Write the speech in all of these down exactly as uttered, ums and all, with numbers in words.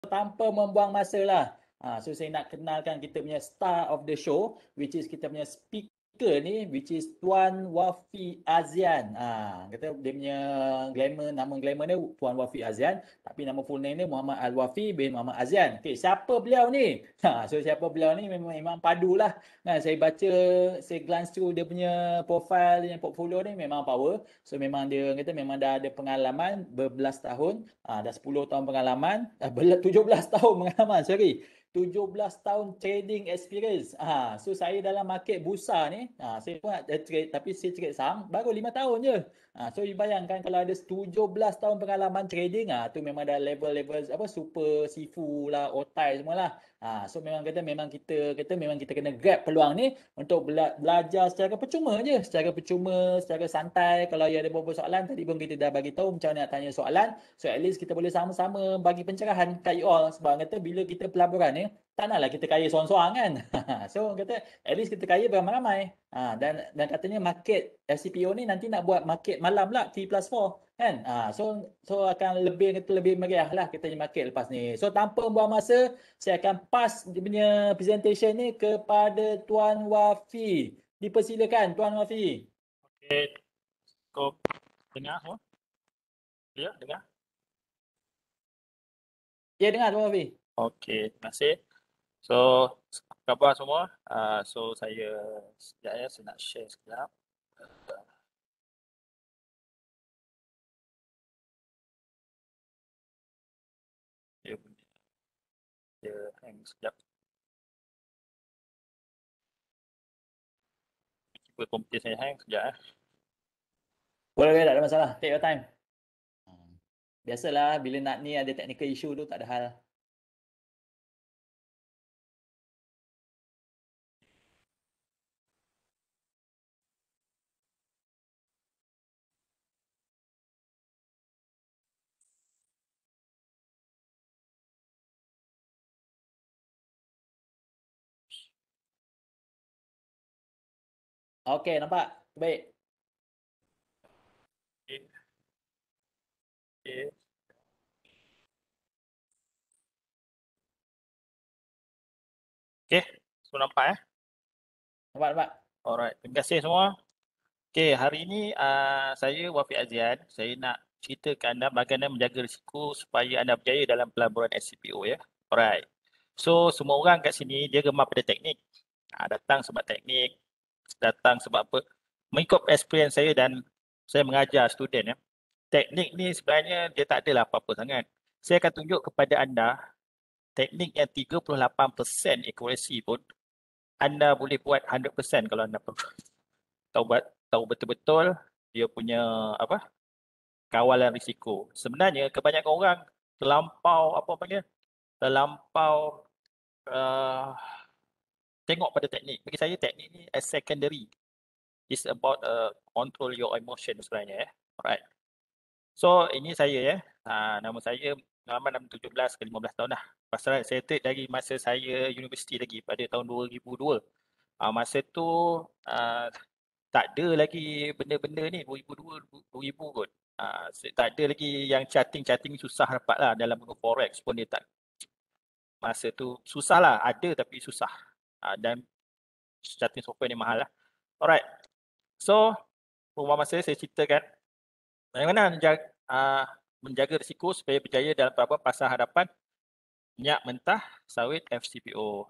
tanpa membuang masa lah, ha, so saya nak kenalkan kita punya star of the show, which is kita punya speaker ni, which is Tuan Wafi Azian. Ha, kata dia punya glamour, nama glamour dia Tuan Wafi Azian, tapi nama full name dia Muhammad Al-Wafi bin Muhammad Azian. Okay, siapa beliau ni? Ha, so siapa beliau ni memang memang padu lah. Nah, saya baca, saya glance through dia punya profile, dia punya portfolio ni memang power. So memang dia kata memang dah ada pengalaman berbelas tahun, ha, dah sepuluh tahun pengalaman, dah tujuh belas tahun pengalaman, sorry. tujuh belas tahun trading experience. Ha, so saya dalam market bursa ni, ha, saya pun ada trade, tapi saya trade saham baru lima tahun je. Ha, so bayangkan kalau ada tujuh belas tahun pengalaman trading, ha, tu memang dah level-level apa super sifu lah, otai semualah. Ha, so memang kata memang kita kata memang kita kena grab peluang ni untuk bela belajar secara percuma je, secara percuma, secara santai. Kalau ada beberapa soalan, tadi pun kita dah bagi tahu macam mana nak tanya soalan. So at least kita boleh sama-sama bagi pencerahan kat you all. Sebab kata bila kita pelaburan ni, tak naklah kita kaya seorang-seorang kan. So kata at least kita kaya beramai-ramai. Ha, dan dan katanya market F C P O ni nanti nak buat market malam pula T plus four kan. Ha, so so akan lebih kata lebih meriah lah kita punya market lepas ni. So tanpa buang masa, saya akan pass dia punya presentation ni kepada Tuan Wafi. Dipersilakan Tuan Wafi. Okey. Kau dengar semua? Ya, dengar? Ya, dengar Tuan Wafi. Okey, terima kasih. So, apa khabar semua? Uh, so, saya sekejap ya, saya nak share sekejap. Dia punya, dia hang sekejap. Cuba komputer saya hang sekejap eh. Boleh, boleh, tak ada masalah. Take your time. Biasalah bila nak ni ada technical issue tu tak ada hal. Okey, nampak? Baik. Okey. Okey. Okey, semua nampak eh? Nampak, nampak. Alright, terima kasih semua. Okey, hari ini uh, saya Wafi Azian. Saya nak ceritakan anda bagaimana menjaga risiko supaya anda berjaya dalam pelaburan S C P O ya. Alright. So, semua orang kat sini dia gemar pada teknik. Uh, datang sebab teknik, datang sebab apa? Mengikut experience saya dan saya mengajar student ya. Teknik ni sebenarnya dia tak adalah apa-apa sangat. Saya akan tunjuk kepada anda teknik yang tiga puluh lapan peratus accuracy pun anda boleh buat one hundred peratus kalau anda perlu. Tahu tahu betul-betul dia punya apa? Kawalan risiko. Sebenarnya kebanyakan orang terlampau apa panggil? Terlampau uh, tengok pada teknik. Bagi saya teknik ni as secondary. It's about uh, control your emotion sebenarnya. Eh. Alright. So ini saya ya. Ha, nama saya pengalaman dalam tujuh belas ke lima belas tahun dah. Pasal saya trade dari masa saya universiti lagi pada tahun dua ribu dua. Ha, masa tu uh, tak ada lagi benda-benda ni dua ribu dua, dua ribu kot. Ha, tak ada lagi yang charting-charting susah dapat lah dalam guna forex pun dia tak. Masa tu susah lah. Ada tapi susah. Ha, dan charting software ni mahal lah. Alright. So, rumah masa saya ceritakan bagaimana menjaga, uh, menjaga risiko supaya berjaya dalam pelaburan pasar hadapan minyak mentah sawit F C P O.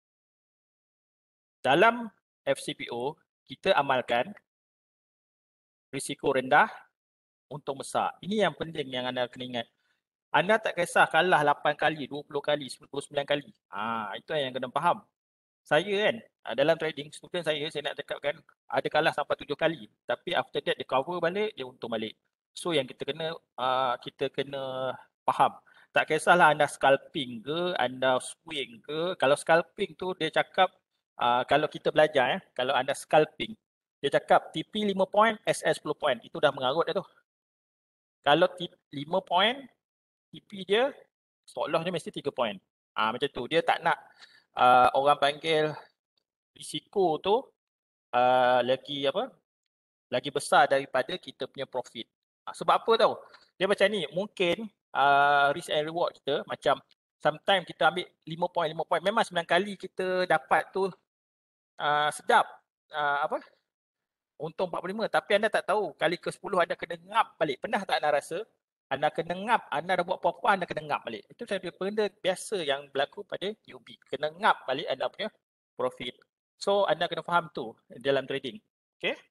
Dalam F C P O, kita amalkan risiko rendah untung besar. Ini yang penting yang anda kena ingat. Anda tak kisah kalah lapan kali, dua puluh kali, sepuluh sembilan kali. Ha, itu yang kena faham. Saya kan, dalam trading, student saya, saya nak cakapkan ada kalah sampai tujuh kali. Tapi after that, dia cover balik, dia untung balik. So yang kita kena, uh, kita kena faham. Tak kisahlah anda scalping ke, anda swing ke. Kalau scalping tu, dia cakap, uh, kalau kita belajar, eh, kalau anda scalping, dia cakap T P lima point, S S sepuluh point. Itu dah mengarut dah tu. Kalau lima point, T P dia, stop loss dia mesti tiga point. Ah, macam tu. Dia tak nak uh, orang panggil risiko tu uh, lagi apa? Lagi besar daripada kita punya profit. Uh, sebab apa tau? Dia macam ni, mungkin uh, risk and reward kita macam sometimes kita ambil lima point, lima point. Memang sembilan kali kita dapat tu uh, sedap. Uh, apa? Untung empat puluh lima. Tapi anda tak tahu, kali ke sepuluh anda kena ngap balik. Pernah tak anda rasa? Anda kena ngap, anda dah buat apa-apa, anda kena ngap balik. Itu saya benda biasa yang berlaku pada newbie. Kena ngap balik anda punya profit. So, anda kena faham tu dalam trading. Okay?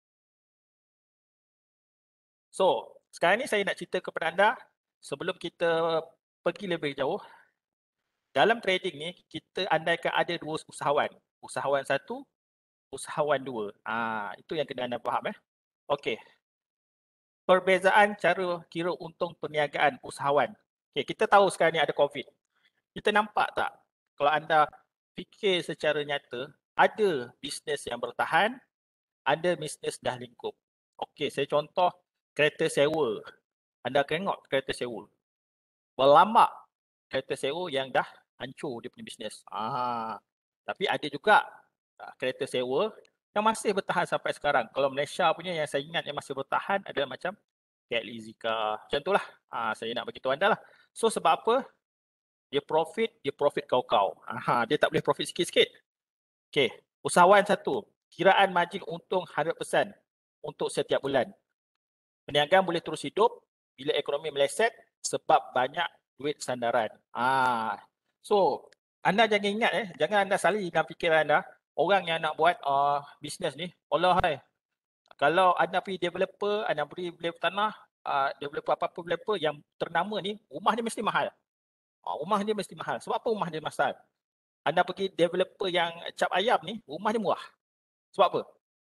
So, sekarang ni saya nak cerita kepada anda, sebelum kita pergi lebih jauh, dalam trading ni, kita andaikan ada dua usahawan. Usahawan satu, usahawan dua. Ah, itu yang kena anda faham. Eh? Okey. Perbezaan cara kira untung perniagaan usahawan. Okay, kita tahu sekarang ni ada COVID. Kita nampak tak? Kalau anda fikir secara nyata, ada bisnes yang bertahan, ada bisnes dah lingkup. Okey, saya contoh kereta sewa. Anda tengok kereta sewa. Berlambak kereta sewa yang dah hancur dia punya bisnes. Ah, tapi ada juga uh, kereta sewa yang masih bertahan sampai sekarang. Kalau Malaysia punya yang saya ingat yang masih bertahan adalah macam K L E Zika. Macam itulah. Ah, saya nak bagi tahu anda lah. So sebab apa? Dia profit, dia profit kau-kau. Ah, dia tak boleh profit sikit-sikit. Okey, usahawan satu. Kiraan margin untung seratus peratus untuk setiap bulan. Perniagaan boleh terus hidup bila ekonomi meleset sebab banyak duit sandaran. Ah, so anda jangan ingat eh, jangan anda salih dalam fikiran anda, orang yang nak buat uh, bisnes ni, Allah hai. Kalau anda pergi developer, anda pergi developer tanah, uh, developer apa-apa developer yang ternama ni, rumah dia mesti mahal. Uh, rumah dia mesti mahal. Sebab apa rumah dia mahal? Anda pergi developer yang cap ayam ni, rumah dia murah. Sebab apa?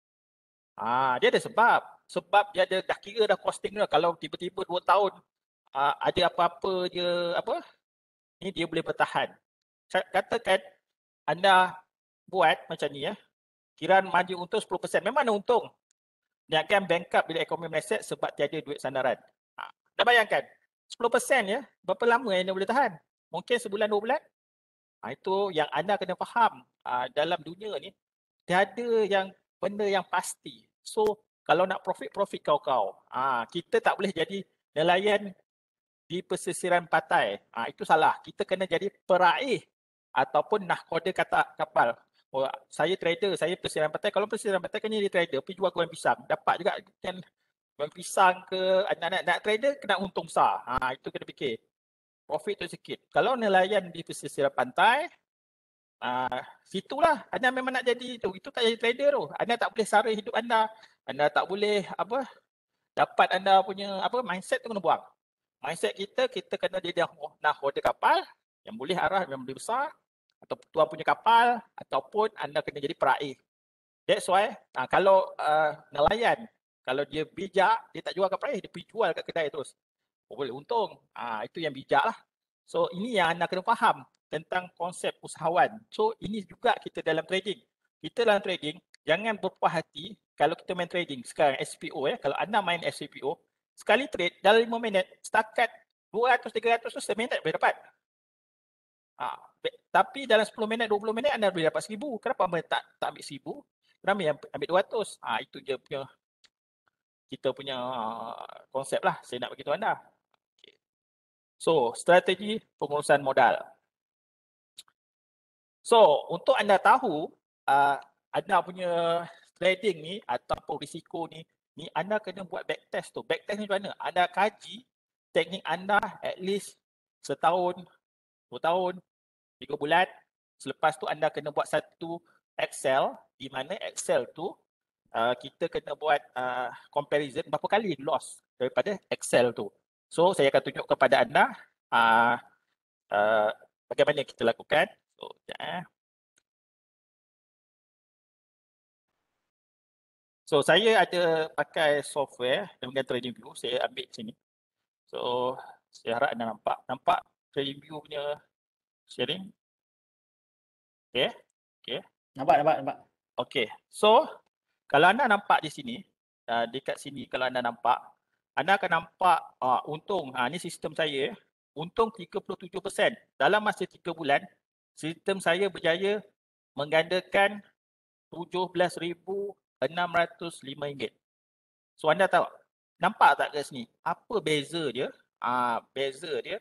Ah, dia ada sebab. Sebab dia ada dah kira dah costing dah. Kalau tiba-tiba dua tahun uh, ada apa-apa dia apa? Ni dia boleh bertahan. Katakan anda buat macam ni ya. Kiraan margin untung sepuluh peratus. Memang ada untung. Dia akan bankrupt bila ekonomi meleset sebab tiada duit sandaran. Ha, dah bayangkan. sepuluh peratus ya. Berapa lama yang dia boleh tahan? Mungkin sebulan, dua bulan. Ha, itu yang anda kena faham. Ha, dalam dunia ni, tiada yang benda yang pasti. So, kalau nak profit, profit kau-kau. Ha, kita tak boleh jadi nelayan di pesisiran pantai. Ha, itu salah. Kita kena jadi peraih ataupun nahkoda kata kapal. Oh, saya trader, saya pesisiran pantai. Kalau pesisiran pantai kan jadi trader, pergi jual goreng pisang. Dapat juga kan goreng pisang ke, anak-anak nak trader kena untung besar. Ha, itu kena fikir. Profit tu sikit. Kalau nelayan di pesisiran pantai, uh, situlah anda memang nak jadi tu. Itu tak jadi trader tu. Anda tak boleh sara hidup anda. Anda tak boleh apa dapat anda punya apa mindset tu kena buang. Mindset kita, kita kena jadi nahkoda kapal yang boleh arah yang lebih besar, atau tuan punya kapal, ataupun anda kena jadi peraih. That's why uh, kalau uh, nelayan, kalau dia bijak, dia tak jual kat peraih, dia pergi jual kat kedai terus. Oh, boleh untung. Uh, itu yang bijak lah. So ini yang anda kena faham tentang konsep usahawan. So ini juga kita dalam trading. Kita dalam trading, jangan berpuas hati kalau kita main trading sekarang S P O ya. Kalau anda main S C P O, sekali trade dalam lima minit, setakat dua ratus tiga ratus tu seminit boleh dapat. Ha, tapi dalam sepuluh minit, dua puluh minit anda boleh dapat seribu. Kenapa anda tak, tak ambil seribu? Kenapa yang ambil dua ratus? Ha, itu je punya kita punya uh, konsep lah. Saya nak beritahu anda. Okay. So, strategi pengurusan modal. So, untuk anda tahu uh, anda punya trading ni ataupun risiko ni, ni anda kena buat backtest tu. Backtest ni macam mana? Anda kaji teknik anda at least setahun, dua tahun, tiga bulan. Selepas tu anda kena buat satu Excel, di mana Excel tu uh, kita kena buat uh, comparison berapa kali loss daripada Excel tu. So, saya akan tunjuk kepada anda uh, uh, bagaimana kita lakukan. So, ya. So, saya ada pakai software dengan TradingView. Saya ambil sini. So, saya harap anda nampak. Nampak TradingView punya sharing? Okay. Okay. Nampak, nampak, nampak. Okay. So, kalau anda nampak di sini, uh, dekat sini kalau anda nampak, anda akan nampak uh, untung. Ha, ini sistem saya. Untung tiga puluh tujuh peratus. Dalam masa tiga bulan, sistem saya berjaya menggandakan tujuh belas ribu enam ratus lima ringgit. So anda tahu, nampak tak kat sini? Apa beza dia? Ah, beza dia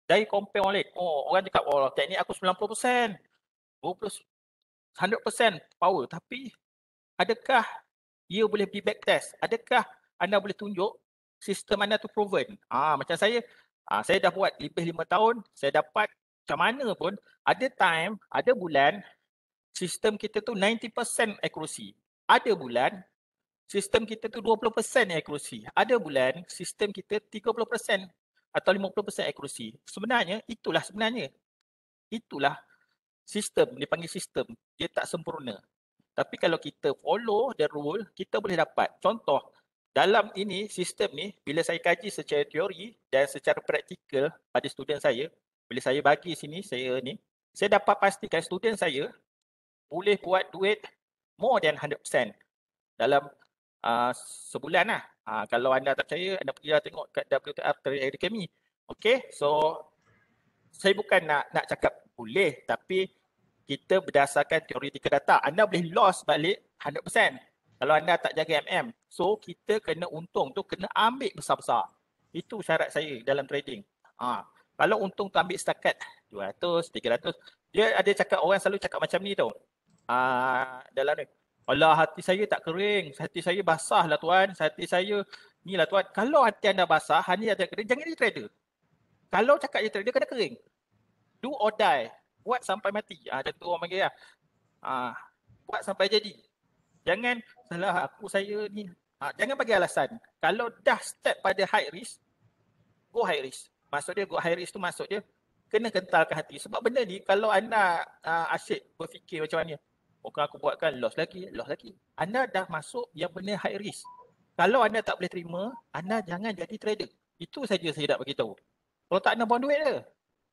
dari compare orang lain. Oh, orang cakap, oh teknik aku sembilan puluh peratus, dua puluh, seratus peratus power. Tapi adakah ia boleh pergi back test? Adakah anda boleh tunjuk sistem anda tu proven? Ah, macam saya, ah, saya dah buat lebih lima tahun, saya dapat macam mana pun, ada time, ada bulan, sistem kita tu sembilan puluh peratus accuracy. Ada bulan, sistem kita tu dua puluh peratus accuracy. Ada bulan, sistem kita tiga puluh peratus atau lima puluh peratus accuracy. Sebenarnya, itulah sebenarnya. Itulah sistem, dipanggil sistem. Dia tak sempurna. Tapi kalau kita follow the rule, kita boleh dapat. Contoh, dalam ini, sistem ni, bila saya kaji secara teori dan secara praktikal pada student saya, bila saya bagi sini, saya ni, saya dapat pastikan student saya boleh buat duit more than one hundred percent dalam uh, sebulan lah. Uh, kalau anda tak percaya, anda pergilah tengok kat W T R Trade Academy. Okay, so saya bukan nak nak cakap boleh, tapi kita berdasarkan teoretikal data. Anda boleh loss balik one hundred percent kalau anda tak jaga M M. So, kita kena untung tu kena ambil besar-besar. Itu syarat saya dalam trading. Ha. Kalau untung tu ambil setakat dua ratus, tiga ratus, dia ada cakap, orang selalu cakap macam ni tau. Ha, dalam ni, alah hati saya tak kering, hati saya basah lah tuan, hati saya ni lah tuan. Kalau hati anda basah, hati anda kering, jangan jadi trader. Kalau cakap dia trader, kena kering. Do or die. Buat sampai mati. Ah, macam tu orang panggil lah. Ah, buat sampai jadi. Jangan salah aku saya ni. Ah, jangan bagi alasan. Kalau dah start pada high risk, go high risk. Maksud dia go high risk tu maksud dia kena kentalkan hati. Sebab benda ni kalau anda uh, asyik berfikir macam mana, oh aku buatkan loss lagi, loss lagi. Anda dah masuk yang benda high risk. Kalau anda tak boleh terima, anda jangan jadi trader. Itu saja saya nak beritahu. Kalau tak anda buang duit je.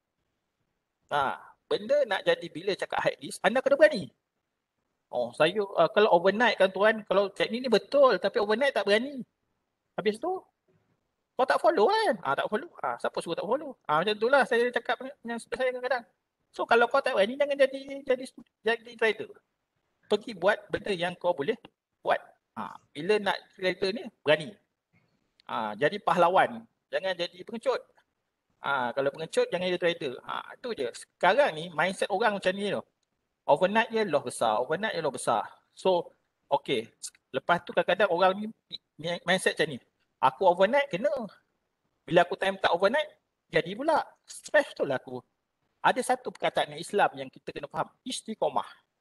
Ha, benda nak jadi bila cakap high risk, anda kena berani. Oh, saya uh, kalau overnight kan tuan, kalau teknik ni betul tapi overnight tak berani. Habis tu kau tak follow kan? Ah, tak follow. Ah, siapa suruh tak follow? Ah, macam itulah saya cakap dengan saya kadang-kadang. So kalau kau tak berani jangan jadi jadi jadi trader. Pergi buat benda yang kau boleh buat. Ah, bila nak trader ni berani. Ah, jadi pahlawan. Jangan jadi pengecut. Ah, kalau pengecut jangan jadi trader. Ah, itu je. Sekarang ni mindset orang macam ni tu. Overnight je loss besar, overnight je loss besar. So, okay. Lepas tu kadang-kadang orang ni mindset macam ni. Aku overnight kena. Bila aku time tak overnight, jadi pula. Stress tu lah aku. Ada satu perkataan Islam yang kita kena faham. Istiqomah.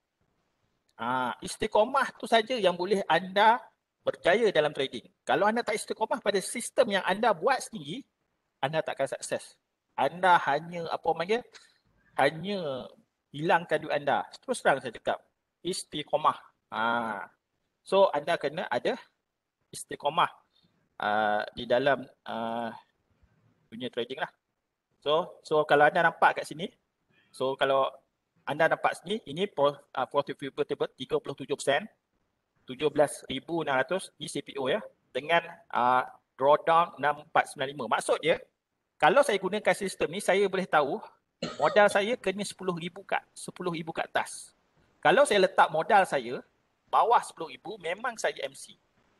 Ha, istiqomah tu saja yang boleh anda berjaya dalam trading. Kalau anda tak istiqomah pada sistem yang anda buat sendiri, anda tak akan sukses. Anda hanya, apa panggil, hanya hilangkan duit anda. Terus terang saya cakap. Istiqomah. Ha. So, anda kena ada istiqomah. Uh, di dalam uh, dunia trading lah. So, so kalau anda nampak kat sini, so kalau anda nampak sini, ini uh, portfolio table tiga puluh tujuh peratus, tujuh belas ribu enam ratus di C P O ya, dengan uh, drawdown enam empat sembilan lima. Maksud dia, kalau saya gunakan sistem ni, saya boleh tahu modal saya kena sepuluh ribu kat, sepuluh ribu kat atas. Kalau saya letak modal saya bawah sepuluh ribu, memang saya M C.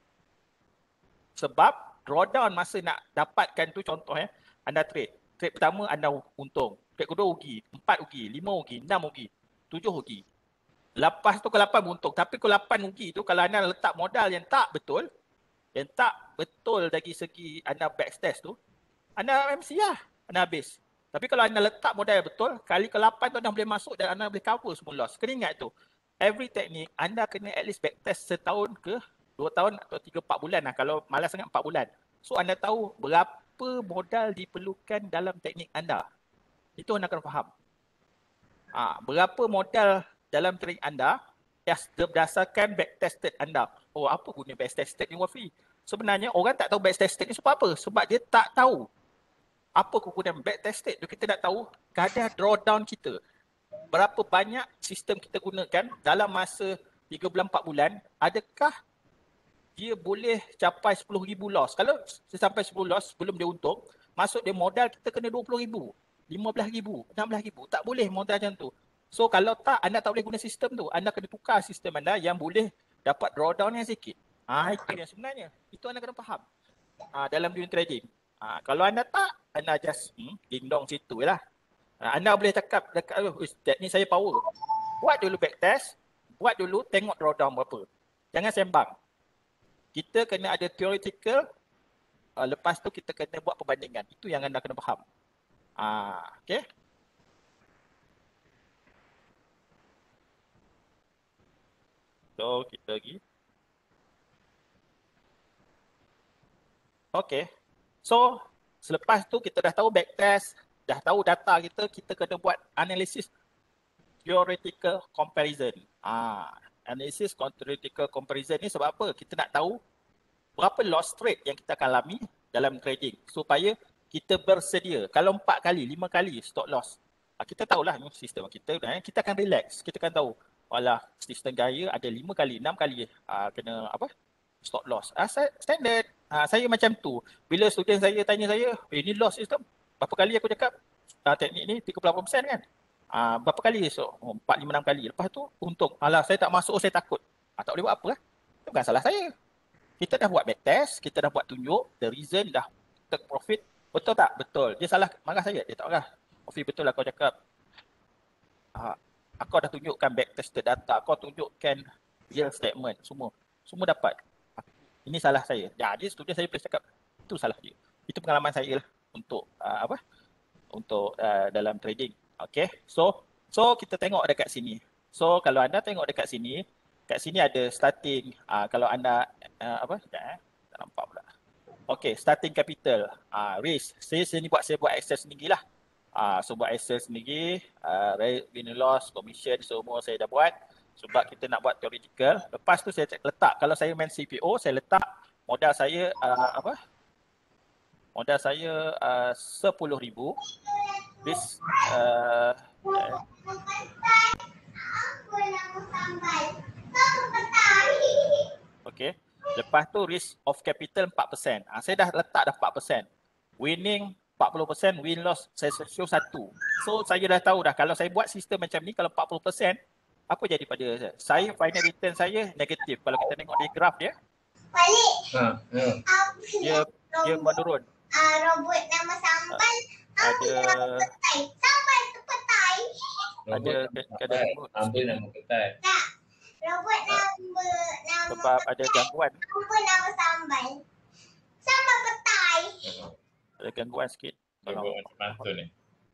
Sebab drawdown masa nak dapatkan tu contoh ya, anda trade. Trade pertama anda untung. Trade kedua rugi, empat rugi, lima rugi, enam rugi, tujuh rugi. Lepas tu ke lapan untung. Tapi ke lapan rugi tu kalau anda letak modal yang tak betul, yang tak betul dari segi anda backtest tu, anda M C lah, anda habis. Tapi kalau anda letak modal yang betul, kali ke lapan tu anda boleh masuk dan anda boleh cover semua loss. Kena ingat tu, every teknik anda kena at least backtest setahun ke dua tahun atau tiga, empat bulan lah. Kalau malas sangat empat bulan. So anda tahu berapa modal diperlukan dalam teknik anda. Itu anda kena faham. Ha, berapa modal dalam teknik anda yang berdasarkan backtested anda. Oh, apa guna backtested ni Wafi? Sebenarnya orang tak tahu backtested ni sebab apa? Sebab dia tak tahu apa kegunaan backtested. Kita nak tahu kadar drawdown kita. Berapa banyak sistem kita gunakan dalam masa tiga bulan, empat bulan. Adakah dia boleh capai sepuluh ribu loss? Kalau sampai sepuluh loss sebelum dia untung, maksud dia modal kita kena dua puluh ribu, lima belas ribu, enam belas ribu. Tak boleh modal macam tu. So kalau tak, anda tak boleh guna sistem tu. Anda kena tukar sistem anda yang boleh dapat drawdown yang sikit. Ah, itu yang sebenarnya. Itu anda kena faham. Ah, dalam dunia trading. Ha, kalau anda tak, anda just hmm, ding-dong situ lah. Ha, anda boleh cakap dekat, oh, Ustaz ni saya power. Buat dulu back test, buat dulu tengok drawdown berapa. Jangan sembang. Kita kena ada theoretical, uh, lepas tu kita kena buat perbandingan. Itu yang anda kena faham. Ha, okay. So, kita lagi. Okay. So, selepas tu kita dah tahu backtest, dah tahu data kita, kita kena buat analisis theoretical comparison. Ah, analisis theoretical comparison ni sebab apa? Kita nak tahu berapa loss rate yang kita akan alami dalam trading supaya kita bersedia. Kalau empat kali, lima kali stop loss, kita tahulah ni sistem kita, kita akan relax. Kita akan tahu, walah sistem gaya ada lima kali, enam kali ah, kena apa? Stop loss. Ah, standard. Ah, saya macam tu. Bila student saya tanya saya, eh, ni loss system. Berapa kali aku cakap ah, teknik ni tiga puluh lapan peratus kan? Ah, berapa kali? So, oh, empat, lima, enam kali. Lepas tu untung. Alah, saya tak masuk, oh, saya takut. Ah, tak boleh buat apa lah. Itu bukan salah saya. Kita dah buat backtest, kita dah buat tunjuk, the reason dah take profit. Betul tak? Betul. Dia salah marah saya. Dia tak marah. Ofi, betul lah kau cakap. Ah, aku dah tunjukkan backtested data. Kau tunjukkan real statement. Semua. Semua dapat. Ini salah saya. Jadi student saya boleh cakap, itu salah dia. Itu pengalaman saya lah untuk uh, apa? Untuk uh, dalam trading. Okay. So, so kita tengok dekat sini. So, kalau anda tengok dekat sini, kat sini ada starting. Uh, kalau anda uh, apa? Sekejap eh. Tak nampak pula. Okay, starting capital. Uh, risk. Saya sini buat saya buat Excel sendiri lah. Uh, so, buat Excel sendiri. Uh, win loss, commission, semua saya dah buat. Sebab kita nak buat theoretical. Lepas tu saya letak, kalau saya main C P O, saya letak modal saya uh, apa? Modal saya uh, sepuluh ribu. Risk uh, yeah. Okay. Lepas tu risk of capital empat peratus. Ha, saya dah letak dah empat peratus. Winning empat puluh peratus, win loss saya show satu. So saya dah tahu dah kalau saya buat sistem macam ni, kalau empat puluh peratus, apa jadi pada saya? Saya final return saya negatif. Kalau kita tengok di graf dia, ha, ya. dia dia menurun. Uh, robot nama sambal Uh, ada petai. Sambal tu petai. ada ada Ambil nama petai. Tak. Robot nama nama sebab ada gangguan, apa nama sambal? Sambal petai. ada gangguan sikit. Kalau Kalau macam tu ni.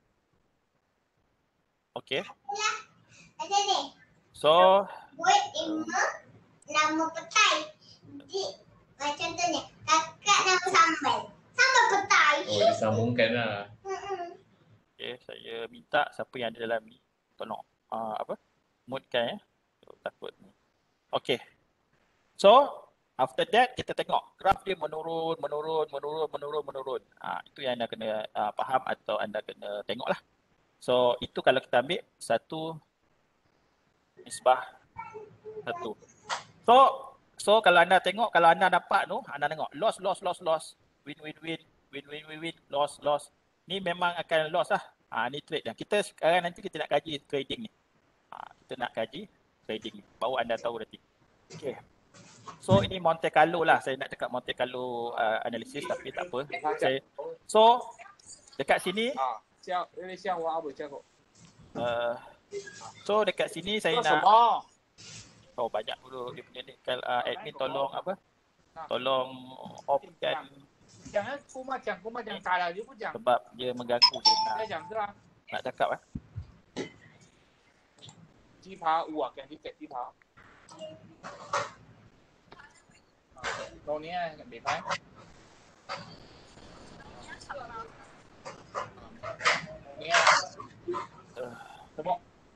okey. Lah. Ada ni. So, Buat lima nama petai. Di macam tu ni. Kakak nama sambal. Sambal petai. Oh, disambungkan lah. Mm-mm. okey, saya minta siapa yang ada dalam ni tolong uh, apa? Mute-kan ya. So, takut ni. Okey. So, after that kita tengok graf dia menurun, menurun, menurun, menurun, menurun. Ah, itu yang anda kena uh, faham atau anda kena tengoklah. So, itu kalau kita ambil satu nisbah satu. So, so kalau anda tengok, kalau anda dapat tu, anda tengok loss, loss, loss, loss, win, win, win, win, win, win, win, loss, loss. Ni memang akan loss lah. Ha, ni trade dah. Kita sekarang nanti kita nak kaji trading ni. Ha, kita nak kaji trading ni. Baru anda tahu nanti. Okay. So ini Monte Carlo lah. Saya nak cakap Monte Carlo uh, analysis tapi tak apa. Saya, so dekat sini. Ah, 像有点像我阿伟教过。 Uh, so dekat sini saya 做什 nak 么？ oh banyak dulu dia punya ni kalau uh, admin tolong apa? Tolong off-kan 讲要姑妈讲，姑妈讲改了就不讲， sebab dia mengganggu saya nak, 再讲是吧？ nak cakap eh. 鸡扒五啊，给你给鸡扒。ตัวนี้เด็ดไหมเนี่ยสมมติ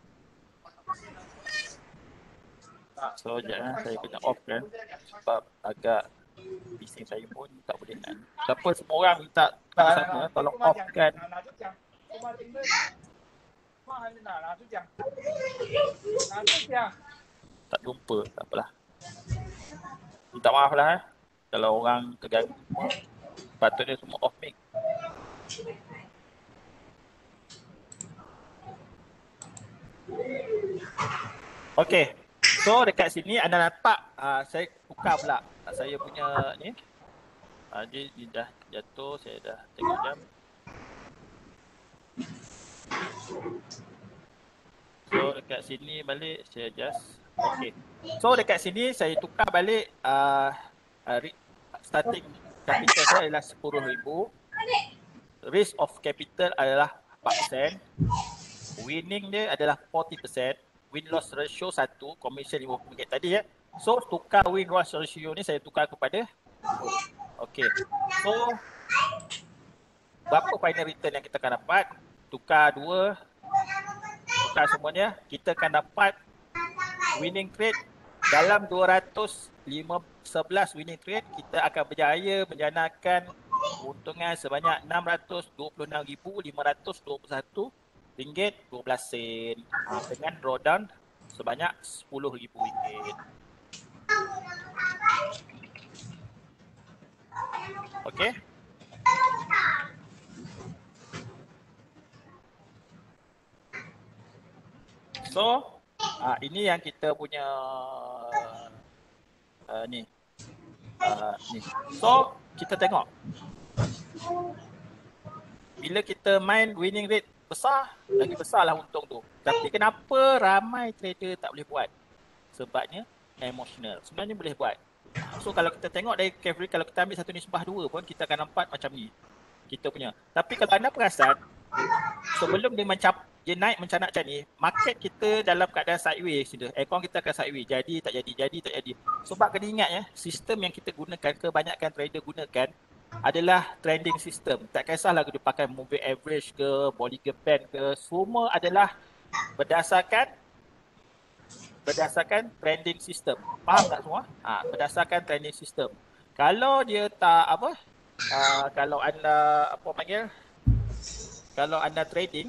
So sekejap eh, saya kena off kan sebab agak bising saya pun tak boleh nak. Siapa semua orang minta sama eh, tolong off kan. 拿就讲，姑妈听对，话还没拿，拿就讲，拿就讲。 Tak jumpa, tak apalah. Minta maaf lah eh. Kalau orang terganggu semua, patutnya semua off mic. Okay. So dekat sini anda nampak uh, saya buka pula saya punya ni. Ah, dia, dia dah jatuh, saya dah tengok jam. So dekat sini balik saya just okay. So dekat sini saya tukar balik uh, uh, starting capital saya adalah sepuluh ribu. Risk of capital adalah empat peratus. Winning dia adalah empat puluh peratus. Win-loss ratio satu, commission lima puluh ringgit tadi ya. So tukar win-loss ratio ni saya tukar kepada okay. So berapa final return yang kita akan dapat? Tukar dua, tukar semuanya, kita akan dapat winning trade dalam dua ratus lima belas winning trade, kita akan berjaya menjanakan keuntungan sebanyak enam ratus dua puluh enam ribu lima ratus dua puluh satu ringgit dua belas sen ha, dengan drawdown sebanyak sepuluh ribu ringgit. Okey. So, uh, ini yang kita punya uh, ni. Uh, ni. So, kita tengok. Bila kita main winning rate besar, lagi besarlah untung tu. Tapi kenapa ramai trader tak boleh buat? Sebabnya emotional. Sebenarnya boleh buat. So, kalau kita tengok dari Cavalry, kalau kita ambil satu nisbah dua pun, kita akan nampak macam ni. Kita punya. Tapi kalau anda perasan, sebelum dia mencap dia naik mencanak macam ni, market kita dalam keadaan sideways, account kita akan sideways, jadi tak jadi, jadi tak jadi. Sebab kena ingat ya, sistem yang kita gunakan, kebanyakan trader gunakan adalah trending system. Tak kisahlah dia pakai moving average ke, Bollinger Band ke, semua adalah berdasarkan berdasarkan trending system. Faham tak semua? Ha, berdasarkan trending system. Kalau dia tak apa, uh, kalau anda apa panggil, kalau anda trading,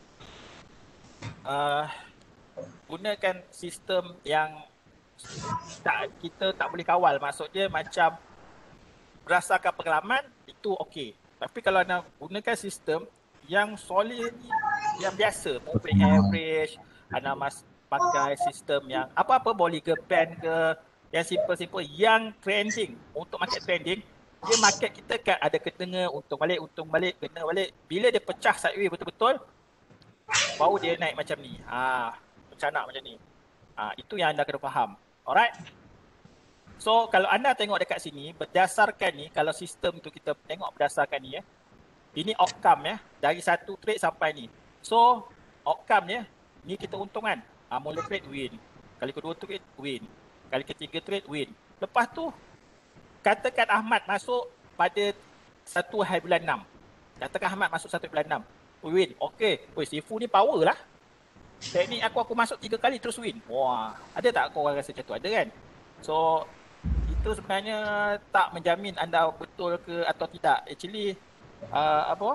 Uh, gunakan sistem yang tak, kita tak boleh kawal. Maksudnya macam berdasarkan pengalaman, itu okey. Tapi kalau anda gunakan sistem yang solid, yang biasa, moving average, anda mas pakai sistem yang apa-apa, Bollinger Band ke, yang simple-simple, yang trending, untuk market trending, dia market kita kan ada ketengah, untung balik, untung balik, kena balik. Bila dia pecah sideways betul-betul, baru dia naik macam ni. Ha, mencanak macam ni. Ha, itu yang anda kena faham. Alright? So, kalau anda tengok dekat sini, berdasarkan ni, kalau sistem tu kita tengok berdasarkan ni ya. Ini outcome ya, dari satu trade sampai ni. So, outcome ya, ni kita untung kan. Ha, mula trade win. Kali kedua trade win. Kali ketiga trade win. Lepas tu, katakan Ahmad masuk pada satu hari bulan enam. Katakan Ahmad masuk satu bulan enam. Win. Okey. Woi, Sifu ni power lah. Teknik aku, aku masuk tiga kali terus win. Wah, ada tak kau orang rasa macam tu? Ada kan? So, itu sebenarnya tak menjamin anda betul ke atau tidak. Actually, uh, apa?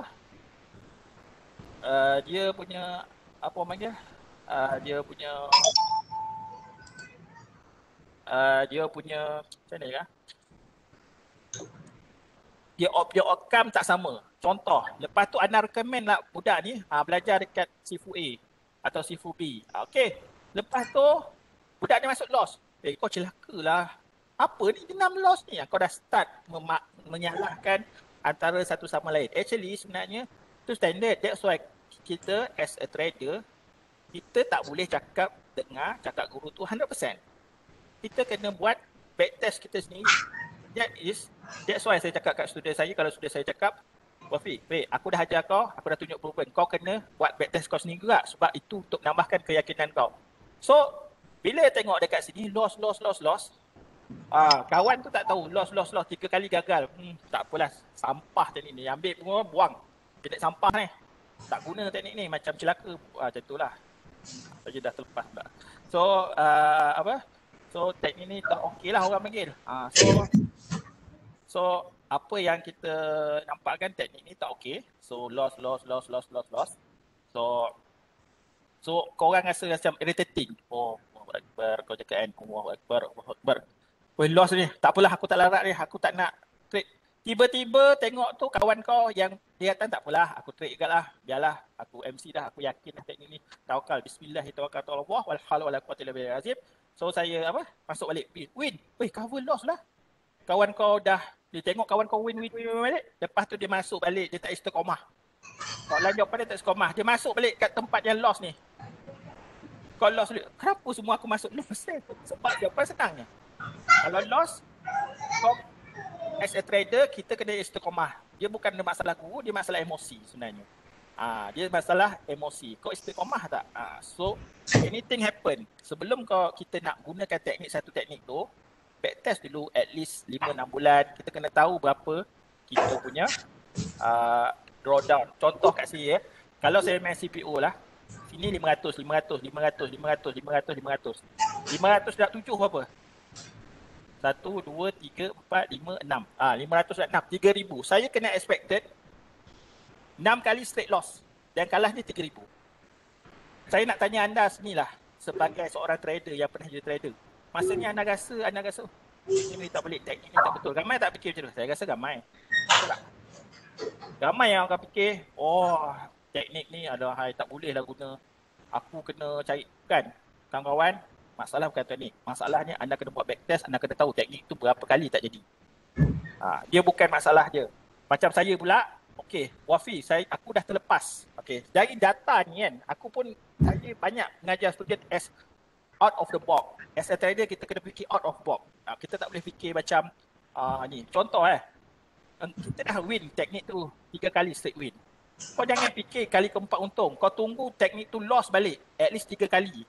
Uh, dia punya, apa panggil? Uh, dia punya, uh, dia punya, macam mana ya? Dia, dia outcome tak sama. Contoh, lepas tu anda recommend lah budak ni ha, belajar dekat Sifu A atau Sifu B. Ha, Okey, lepas tu budak ni masuk loss. Eh, kau celaka lah. Apa ni enam loss ni? Kau dah start memak- menyalahkan antara satu sama lain. Actually sebenarnya tu standard. That's why kita as a trader, kita tak boleh cakap dengar, cakap guru tu one hundred percent. Kita kena buat backtest kita sendiri. That is, that's why saya cakap kat student saya, kalau student saya cakap, Wafi, weh, aku dah ajar kau, aku dah tunjuk proven. Kau kena buat backtest kau sendiri juga sebab itu untuk menambahkan keyakinan kau. So, bila tengok dekat sini, loss, loss, loss, loss. Ah, kawan tu tak tahu, loss, loss, loss, tiga kali gagal. Hmm, tak apalah, sampah teknik ni. Ambil semua, buang. Teknik sampah ni. Tak guna teknik ni, macam celaka. Ah, macam itulah. Saja dah terlepas pula. So, uh, apa? So, teknik ni tak okey lah orang panggil. Ah, so, so, apa yang kita nampakkan teknik ni tak okey. So loss, loss, loss, loss, loss, loss. So so korang rasa macam irritating. Oh, Allahu Akbar, kau cakap kan. Allahu Akbar, Allahu Akbar. Weh, loss ni. Tak apalah, aku tak larat ni. Aku tak nak trade. Tiba-tiba tengok tu kawan kau yang dia kata tak apalah, aku trade juga lah. Biarlah, aku M C dah. Aku yakin lah teknik ni. Tawakal. Bismillahirrahmanirrahim. Wala haula wala quwwata illa billah. So saya apa? Masuk balik. Win. Weh, cover loss lah. Kawan kau dah Dia tengok kawan kau win, win, win, win balik. Lepas tu dia masuk balik, dia tak istiqomah. Soalan jawapan dia tak istiqomah. Dia masuk balik kat tempat yang lost ni. Kau lost balik. Kenapa semua aku masuk lost eh? Sebab jawapan senangnya. Kalau lost, kau as a trader, kita kena istiqomah. Dia bukan masalah guru, dia masalah emosi sebenarnya. Ah, dia masalah emosi. Kau istiqomah tak? Ah, so, anything happen. Sebelum kau kita nak gunakan teknik satu teknik tu, backtest dulu at least lima enam bulan. Kita kena tahu berapa kita punya uh, drawdown. Contoh kat sini ya. Kalau saya main C P O lah. Sini lima ratus, lima ratus, lima ratus, lima ratus, lima ratus, lima ratus. lima ratus darab tujuh berapa? satu, dua, tiga, empat, lima, enam. Ah, lima ratus darab enam, tiga ribu. Saya kena expected enam kali straight loss. Dan kalah dia tiga ribu. Saya nak tanya anda sini lah. Sebagai seorang trader yang pernah jadi trader. Masa ni anda rasa, anda rasa, oh, ini tak boleh, teknik ni tak betul. Ramai tak fikir macam tu? Saya rasa ramai. Betul tak? Ramai yang akan fikir, oh teknik ni adalah hai, tak boleh lah guna. Aku kena cari, kan? Kawan-kawan, masalah bukan teknik. Masalahnya anda kena buat backtest, anda kena tahu teknik tu berapa kali tak jadi. Ha, dia bukan masalah dia. Macam saya pula, okey, Wafi, saya aku dah terlepas. Okey, dari data ni kan, aku pun saya banyak mengajar student as out of the box. As a trader, kita kena fikir out of box. Ha, kita tak boleh fikir macam uh, ni. Contoh eh, kita dah win teknik tu tiga kali straight win. Kau jangan fikir kali keempat untung. Kau tunggu teknik tu loss balik at least tiga kali.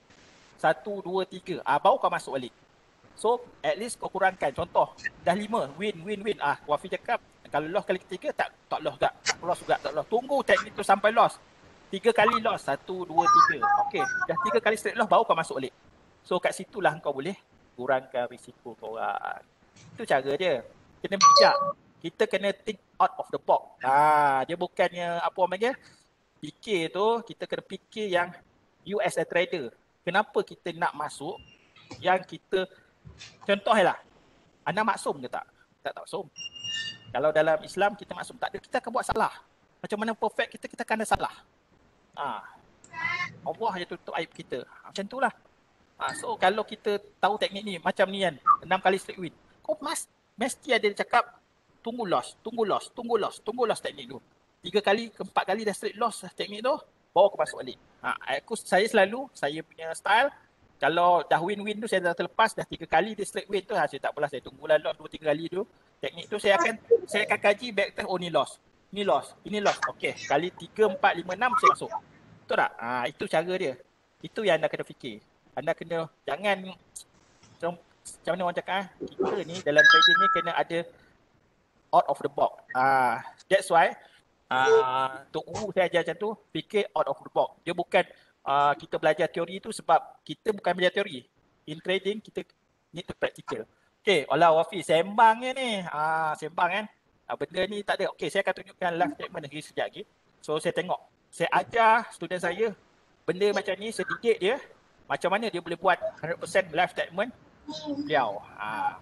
Satu, dua, tiga. Ah, baru kau masuk balik. So, at least kau kurangkan. Contoh, dah lima. Win, win, win. Ah, Wafi cakap, kalau loss kali ketiga, tak tak loss juga. Tak loss juga, tak loss. Tunggu teknik tu sampai loss. Tiga kali loss. Satu, dua, tiga. Okey, dah tiga kali straight loss, baru kau masuk balik. So, kat situlah kau boleh kurangkan risiko kau orang. Itu cara dia. Kena bijak. Kita kena think out of the box. Ah, dia bukannya apa orang panggil, fikir tu, kita kena fikir yang you as a trader. Kenapa kita nak masuk yang kita, contohlah, anda maksum ke tak? Tak tak maksum. Kalau dalam Islam kita maksum tak ada, kita akan buat salah. Macam mana perfect kita, kita akan ada salah. Ah, Allah je tutup aib kita. Macam itulah. Ah, so kalau kita tahu teknik ni, macam ni kan, enam kali straight win. Kau mas, mesti ada dia cakap, tunggu loss, tunggu loss, tunggu loss, tunggu loss teknik tu. Tiga kali, keempat kali dah straight loss teknik tu, bawa aku masuk balik. Ha, aku, saya selalu, saya punya style, kalau dah win-win tu, saya dah terlepas, dah tiga kali dia straight win tu, ha, saya tak apalah, saya tunggulah loss dua, tiga kali tu. Teknik tu saya akan saya akan kaji backtest, oh ni loss, ni loss, ini loss. Okey, kali tiga, empat, lima, enam saya masuk. Betul tak? Ha, itu cara dia. Itu yang anda kena fikir. Anda kena, jangan, macam mana orang cakap, kita ni dalam trading ni kena ada out of the box. Ah, uh, that's why uh, Tok Guru saya ajar macam tu, fikir out of the box. Dia bukan uh, kita belajar teori tu sebab kita bukan belajar teori. In trading kita need to practical. Okay, olah Wafi, sembangnya ni. Ah, uh, sembang kan. Uh, benda ni tak ada. Okay, saya akan tunjukkan live statement lagi sekejap lagi. So saya tengok. Saya ajar student saya benda macam ni sedikit dia. Macam mana dia boleh buat one hundred percent live statement. Beliau. Ah.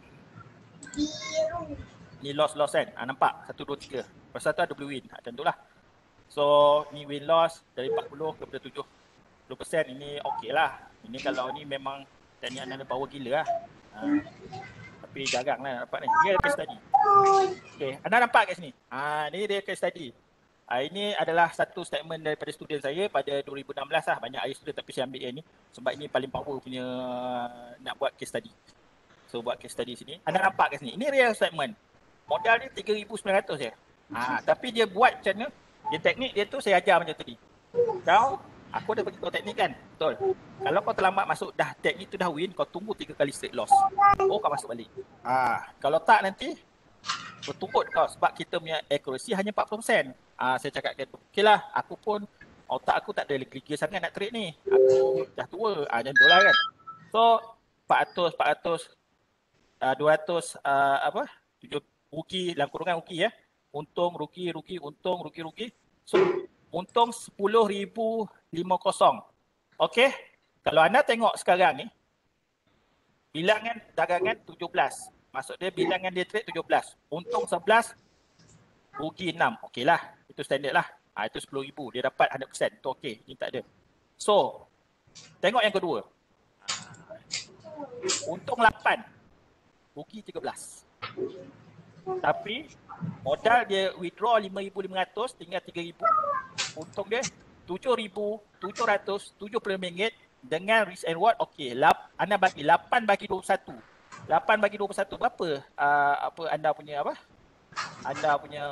Uh, Ni loss-loss kan? Ha, nampak? Satu, dua, tiga. Lepas tu ada blue win. Ha, macam tu lah. So, ni win-loss dari empat puluh kepada tujuh puluh persen. Ini okey lah. Ini kalau ni memang teknik anda power gila lah. Ha, tapi jarang lah dapat ni. Ni ada case study. Okay, anda nampak kat sini? Ha, ni dia case study. Ha, ini adalah satu statement daripada student saya pada dua ribu enam belas lah. Banyak air student tapi saya ambil yang ni. Sebab ini paling power punya nak buat case study. So, buat case study sini. Anda nampak kat sini? Ini real statement. Modal dia tiga ribu sembilan ratus je. Ha, tapi dia buat macam mana? Dia teknik dia tu saya ajar macam tadi. Kau, aku dah bagi kau teknik kan? Betul. Kalau kau terlambat masuk, dah teknik tu dah win, kau tunggu tiga kali straight loss. Oh, kau masuk balik. Ha, kalau tak nanti, berturut kau sebab kita punya accuracy hanya empat puluh persen. Ha, saya cakap gitu. Okey lah, aku pun, otak aku tak ada gila sangat nak trade ni. Aku dah tua. Ha, macam tu lah kan. So, empat ratus, empat ratus, uh, dua ratus, uh, apa? tujuh rugi, dalam kurungan rugi ya. Untung, rugi, rugi, untung, rugi, rugi. So, untung sepuluh ribu lima puluh. Okey. Kalau anda tengok sekarang ni, bilangan dagangan tujuh belas. Maksud dia bilangan dia trade tujuh belas. Untung sebelas, rugi enam. Okey lah. Itu standard lah. Ha, itu sepuluh ribu. Dia dapat one hundred percent. Itu okey. Ini tak ada. So, tengok yang kedua. Untung lapan. Rugi tiga belas. Tapi modal dia withdraw lima ribu lima ratus tinggal tiga ribu. Untung dia tujuh ribu tujuh ratus tujuh puluh ringgit dengan risk and reward. Okey, lap, anda bagi lapan bagi dua puluh satu. lapan bagi dua puluh satu berapa? Uh, apa anda punya apa? Anda punya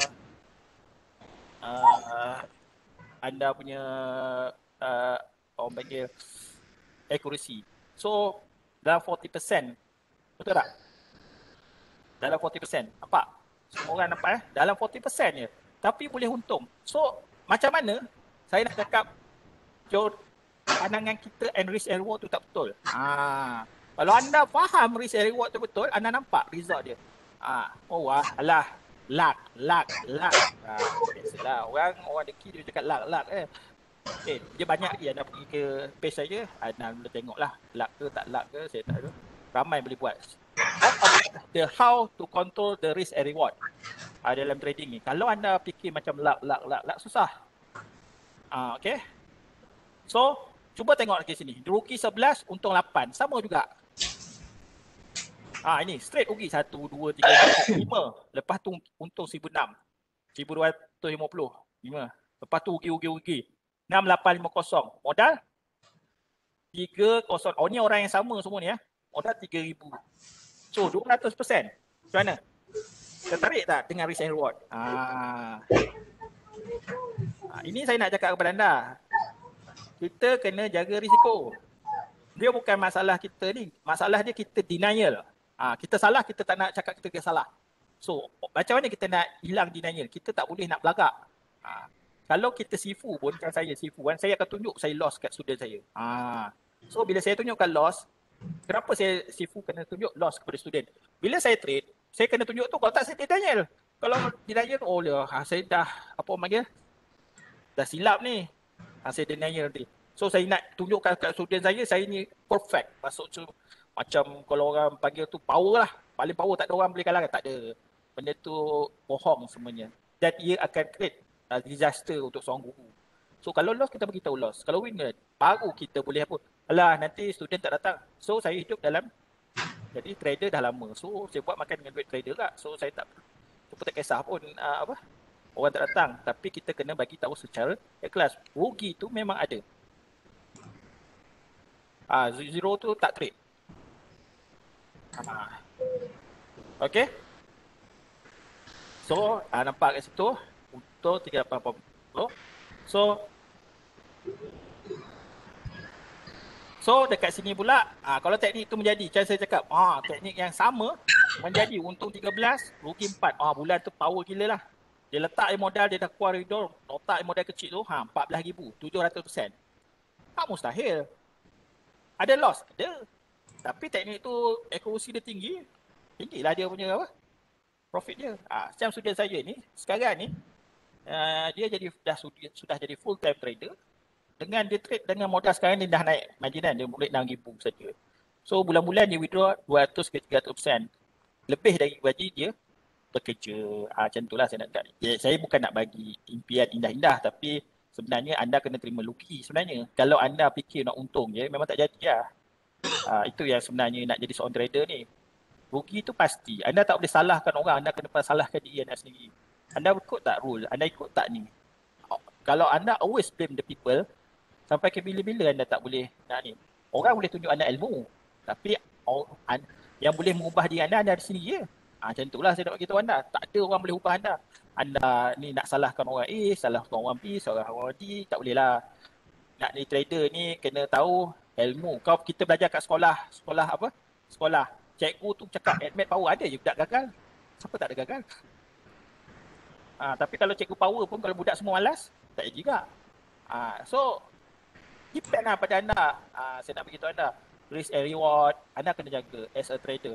uh, anda punya uh, orang panggil accuracy. So dalam empat puluh peratus. Betul tak? Dalam empat puluh peratus. Nampak? Semua orang nampak eh? Dalam empat puluh peratus je. Tapi boleh untung. So macam mana saya nak cakap pandangan kita and risk and reward tu tak betul. Ha. Kalau anda faham risk and reward tu betul, anda nampak result dia. Ha. Oh wah, alah. Luck, luck, luck. Ha. Biasalah. Orang, orang deki dia cakap luck, luck eh. Eh, dia banyak lagi anda pergi ke page saya. Anda boleh tengok lah. Luck ke tak luck ke, saya tak tahu. Ramai boleh buat. The how to control the risk and reward uh, dalam trading ni. Kalau anda fikir macam luck, luck, luck, luck susah. Uh, okay. So, cuba tengok lagi sini. Rugi sebelas, untung lapan. Sama juga. Ah, ini straight rugi. satu, dua, tiga, empat, lima. Lepas tu untung seribu enam. seribu dua ratus lima puluh. lima. Lepas tu rugi, rugi, rugi. enam lapan lima kosong. Modal tiga kosong. Oh, ni orang yang sama semua ni ya. Modal tiga ribu. So, dua ratus peratus. Macam mana? Tertarik tak dengan risk and reward? Ah. Ah, ini saya nak cakap kepada anda. Kita kena jaga risiko. Dia bukan masalah kita ni. Masalah dia kita denial. Ah, kita salah, kita tak nak cakap kita salah. So, macam mana kita nak hilang denial? Kita tak boleh nak belagak. Ah. Kalau kita sifu pun, kan saya sifu kan, saya akan tunjuk saya loss kat student saya. Ah. So, bila saya tunjukkan loss, kenapa saya sifu kena tunjuk loss kepada student? Bila saya trade, saya kena tunjuk tu. Kalau tak, saya denial. Kalau denial, oh ya, saya dah, apa orang panggil, dah silap ni. Ha, saya denial nanti. So, saya nak tunjukkan kat student saya, saya ni perfect. Maksud tu, macam kalau orang panggil tu power lah. Paling power, tak ada orang boleh kalahkan. Tak ada. Benda tu bohong semuanya. Dan ia akan create uh, disaster untuk seorang guru. So, kalau loss, kita beritahu loss. Kalau win, baru kita boleh apa. Alah, nanti student tak datang. So, saya hidup dalam, jadi trader dah lama. So, saya buat makan dengan duit trader tak. So, saya tak, saya tak kisah pun uh, apa. Orang tak datang. Tapi kita kena bagi tahu secara ikhlas. Rugi tu memang ada. Ah, zero tu tak trade. Ah. Okay. So, ah, nampak kat situ. Untuk tiga lapan puluh. So, So dekat sini pula, ah, kalau teknik tu menjadi, macam saya cakap, ah, teknik yang sama menjadi untung tiga belas, rugi empat. Ah, bulan tu power gila lah. Dia letak modal, dia dah keluar redor, letak modal kecil tu, ha, empat belas ribu, tujuh ratus peratus. Tak mustahil. Ada loss? Ada. Tapi teknik tu, accuracy dia tinggi, tinggilah dia punya apa? Profit dia. Ah, macam student saya ni, sekarang ni, uh, dia jadi dah sudah, sudah jadi full time trader. Dengan dia trade dengan modal sekarang ni dah naik marginan, dia boleh enam ribu saja. So bulan-bulan dia withdraw dua ratus ke tiga ratus peratus. Lebih dari gaji dia bekerja. Ha, macam itulah saya nak cakap. Ya, saya bukan nak bagi impian indah-indah, tapi sebenarnya anda kena terima rugi sebenarnya. Kalau anda fikir nak untung je, memang tak jadi lah. Ha, itu yang sebenarnya nak jadi seorang trader ni. Rugi tu pasti. Anda tak boleh salahkan orang, anda kena salahkan diri anda sendiri. Anda ikut tak rule? Anda ikut tak ni? Kalau anda always blame the people, sampai ke bila-bila anda tak boleh nak ni. Orang boleh tunjuk anda ilmu. Tapi yang boleh mengubah diri anda, anda di sini je. Ha, macam itulah saya nak beritahu anda. Tak ada orang boleh ubah anda. Anda ni nak salahkan orang A, salahkan orang B, salahkan orang D. Tak boleh lah. Nak ni trader ni kena tahu ilmu. Kau kita belajar kat sekolah. Sekolah apa? Sekolah. Cikgu tu cakap admit power. Ada je budak gagal. Siapa tak ada gagal? Ha, tapi kalau cikgu power pun kalau budak semua malas, tak ada juga. Ha, so, depend lah pada anda. Uh, saya nak beritahu anda. Risk and reward. Anda kena jaga as a trader.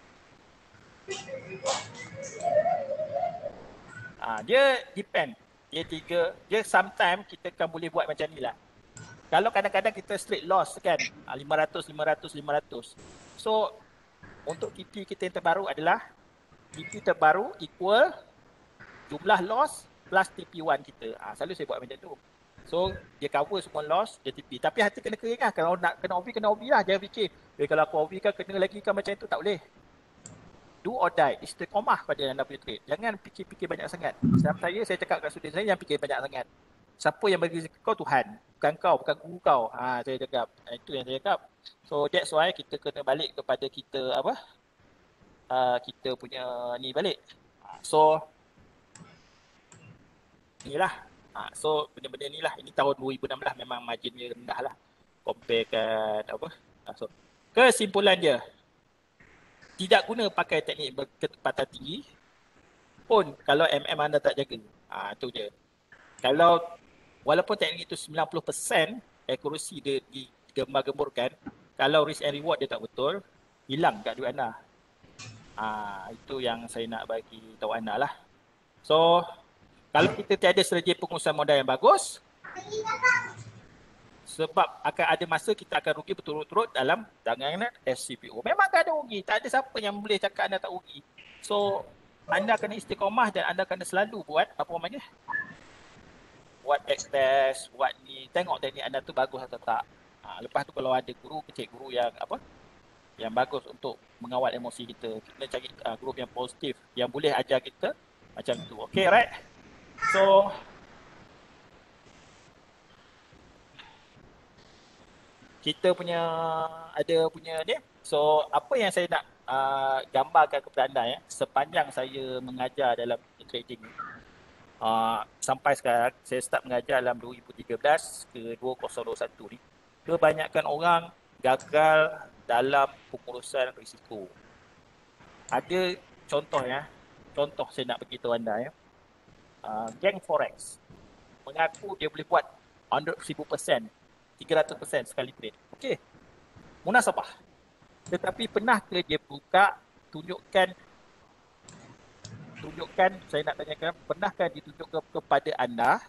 Uh, dia depend. Dia tiga. Dia sometimes kita kan boleh buat macam ni lah. Kalau kadang-kadang kita straight loss kan. Uh, lima ratus, lima ratus, lima ratus. So, untuk T P kita yang terbaru adalah T P terbaru equal jumlah loss plus T P one kita. Uh, selalu saya buat macam tu. So, dia cover semua loss, dia T P. Tapi hati kena kering lah. Kalau nak kena O B, kena O B lah. Jangan fikir, eh, kalau aku O B kan kena lagi kan macam tu. Tak boleh. do or die, istiqomah pada anda punya trade. Jangan fikir-fikir banyak sangat. Sebab saya, saya cakap kat student saya, jangan fikir banyak sangat. Siapa yang bagi rezeki kau? Tuhan. Bukan kau, bukan guru kau. Ha, saya cakap. Itu yang saya cakap. So that's why kita kena balik kepada kita apa? Uh, kita punya ni balik. So inilah. Ha, so benda-benda ni lah. Ini tahun dua ribu enam belas memang marginnya rendah lah. Comparekan apa? Ha, so kesimpulan dia. Tidak guna pakai teknik berketepatan tinggi pun kalau M M anda tak jaga. Ha, itu je. Kalau walaupun teknik itu sembilan puluh peratus accuracy dia digembar-gemburkan, kalau risk and reward dia tak betul, hilang kat duit anda. Ha, itu yang saya nak bagi tahu anda lah. So, kalau kita tiada strategi pengurusan modal yang bagus, sebab akan ada masa kita akan rugi berturut-turut dalam dagangan S C P O. Memang akan ada rugi. Tak ada siapa yang boleh cakap anda tak rugi. So, anda kena istiqomah dan anda kena selalu buat apa namanya? Buat backtest, buat ni. Tengok teknik anda tu bagus atau tak. Ha, lepas tu kalau ada guru, cek guru yang apa? Yang bagus untuk mengawal emosi kita. Kita cari uh, guru yang positif. Yang boleh ajar kita macam tu. Okay, right? So, kita punya ada punya ni. So apa yang saya nak uh, gambarkan kepada anda ya, sepanjang saya mengajar dalam trading uh, sampai sekarang, saya start mengajar dalam dua ribu tiga belas ke dua ribu dua puluh satu ni, kebanyakan orang gagal dalam pengurusan risiko. Ada contoh ya, contoh saya nak beritahu anda ya. Uh, geng forex mengaku dia boleh buat seribu peratus tiga ratus peratus sekali trade. Okey. Munasabah. Tetapi pernah ke dia buka, tunjukkan, tunjukkan, saya nak tanyakan, pernahkah ditunjukkan kepada anda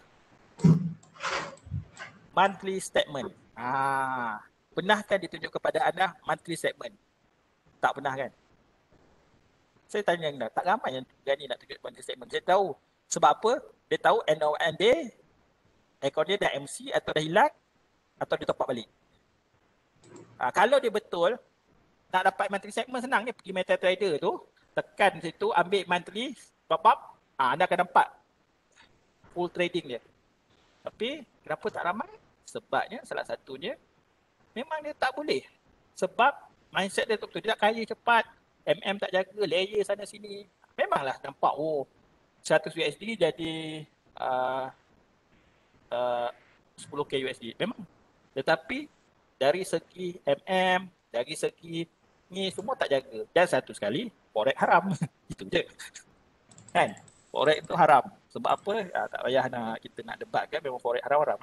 monthly statement? Ah, pernahkah ditunjuk kepada anda monthly statement? Tak pernah kan? Saya tanya anda, tak ramai yang berani nak tunjuk monthly statement. Saya tahu. Sebab apa? Dia tahu end of end day, account dia dah M C atau dah hilang, atau dia top up balik. Ha, kalau dia betul, nak dapat monthly segment senang ni. Pergi MetaTrader tu, tekan situ, ambil monthly, top up, ha, anda akan nampak full trading dia. Tapi, kenapa tak ramai? Sebabnya, salah satunya, memang dia tak boleh. Sebab, mindset dia betul-betul. Dia nak kaya cepat, M M tak jaga, layer sana sini. Memanglah nampak, oh, seratus U S D jadi uh, uh, sepuluh K U S D. Memang. Tetapi dari segi M M, dari segi ni semua tak jaga. Dan satu sekali, forex haram. Itu je. Kan? Forex itu haram. Sebab apa? Ah, tak payah nak kita nak debat kan, memang forex haram-haram.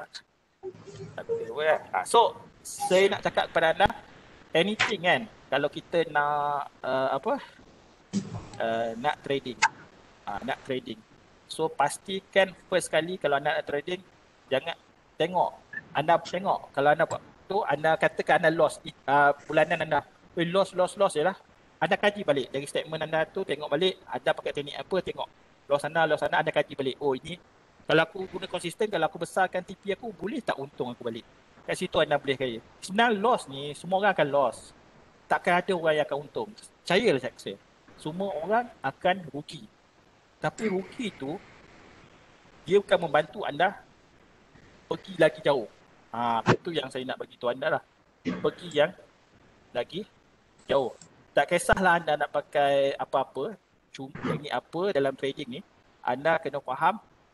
Ah, so, saya nak cakap kepada anda, anything kan, kalau kita nak uh, apa? Uh, nak trading. Uh, nak trading. So, pastikan first kali kalau anda nak trading, jangan tengok. Anda tengok, kalau anda buat tu, anda katakan anda loss, uh, bulanan anda, eh, loss, loss, loss je lah. Anda kaji balik dari statement anda tu, tengok balik, anda pakai teknik apa, tengok. Loss anda, loss anda, anda kaji balik. Oh ini, kalau aku guna konsisten, kalau aku besarkan T P aku, boleh tak untung aku balik? Kat situ anda boleh kaya. Sebenarnya loss ni, semua orang akan loss. Takkan ada orang yang akan untung. Percayalah saya. Semua orang akan rugi. Tapi rugi tu, dia bukan membantu anda pergi lagi jauh. Ha, itu yang saya nak bagi tahu anda lah. Pergi yang lagi jauh. Tak kisahlah anda nak pakai apa-apa, cuma teknik apa dalam trading ni, anda kena faham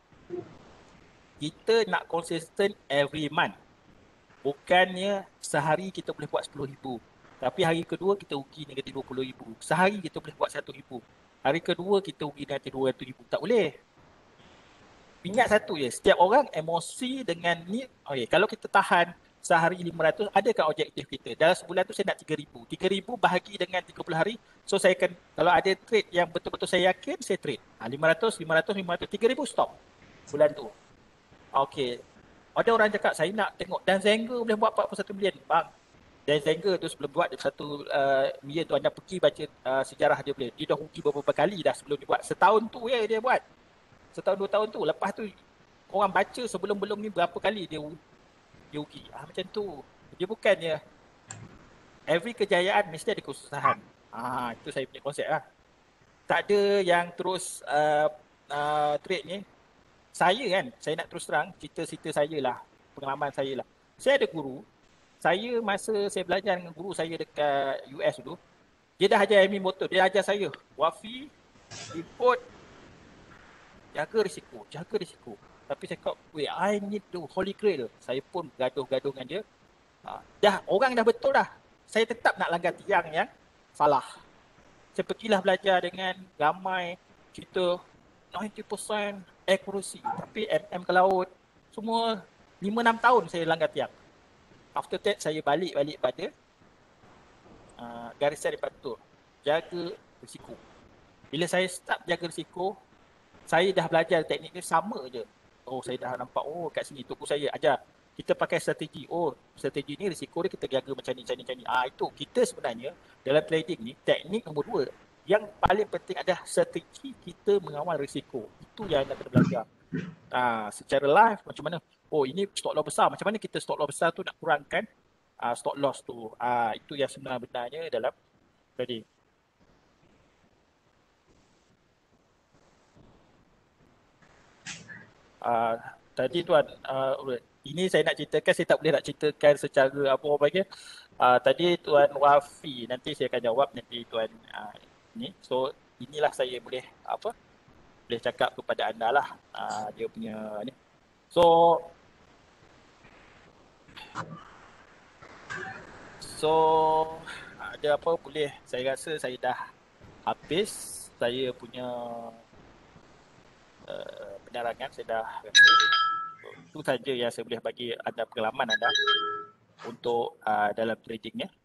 kita nak konsisten every month. Bukannya sehari kita boleh buat sepuluh ribu. Tapi hari kedua kita rugi negatif dua puluh ribu. Sehari kita boleh buat satu ribu. Hari kedua kita rugi negatif dua ratus ribu. Tak boleh. Ingat satu je, setiap orang emosi dengan ni, okay, kalau kita tahan sehari lima ratus, adakah objektif kita? Dalam sebulan tu saya nak tiga ribu. tiga ribu bahagi dengan tiga puluh hari, so saya akan, kalau ada trade yang betul-betul saya yakin, saya trade. Ha, lima ratus, lima ratus, lima ratus, tiga ribu stop bulan tu. Okay. Ada orang cakap, saya nak tengok Dan Zenga boleh buat empat puluh satu bilion. Bang, Dan Zenga tu sebelum buat satu uh, milion tu, anda pergi baca uh, sejarah dia boleh. Dia dah rugi beberapa kali dah sebelum dia buat. Setahun tu ya dia buat. Setahun dua tahun tu. Lepas tu orang baca sebelum-belum ni berapa kali dia dia rugi. Ah, macam tu. Dia bukannya every kejayaan mesti ada kesusahan. Ah, itu saya punya konsep lah. tak ada yang terus uh, uh, trade ni. Saya kan, saya nak terus terang cerita-cerita saya lah, pengalaman saya lah. Saya ada guru, saya masa saya belajar dengan guru saya dekat U S dulu, dia dah ajar admin motor, dia ajar saya, Wafi, report, jaga risiko, jaga risiko. Tapi saya cakap, wait, I need the holy grail. Saya pun gaduh-gaduh dengan dia. Ha, dah, orang dah betul dah. Saya tetap nak langgar tiang yang salah. Saya pergilah belajar dengan ramai cerita sembilan puluh peratus accuracy. Tapi M M ke laut, semua lima enam tahun saya langgar tiang. After that, saya balik-balik pada uh, garisan yang betul. Jaga risiko. Bila saya start jaga risiko, saya dah belajar teknik ni sama je. Oh, saya dah nampak, oh kat sini tunggu saya ajar. Kita pakai strategi. Oh, strategi ni risiko dia kita jaga macam ni, macam ni, macam ni. Ah, itu kita sebenarnya dalam trading ni, teknik nombor dua. Yang paling penting adalah strategi kita mengawal risiko. Itu yang anda kena belajar. Ah, secara live macam mana? Oh, ini stop loss besar. Macam mana kita stop loss besar tu nak kurangkan ah, stop loss tu. Ah, itu yang sebenarnya dalam trading. Uh, tadi tuan, uh, ini saya nak ceritakan, saya tak boleh nak ceritakan secara apa orang panggil. Uh, tadi tuan Wafi, nanti saya akan jawab nanti tuan uh, ni. So inilah saya boleh apa boleh cakap kepada anda lah uh, dia punya ni. So so ada apa boleh, saya rasa saya dah habis saya punya uh, penerangan, saya dah rasa itu saja yang saya boleh bagi anda pengalaman anda untuk uh, dalam trading ya.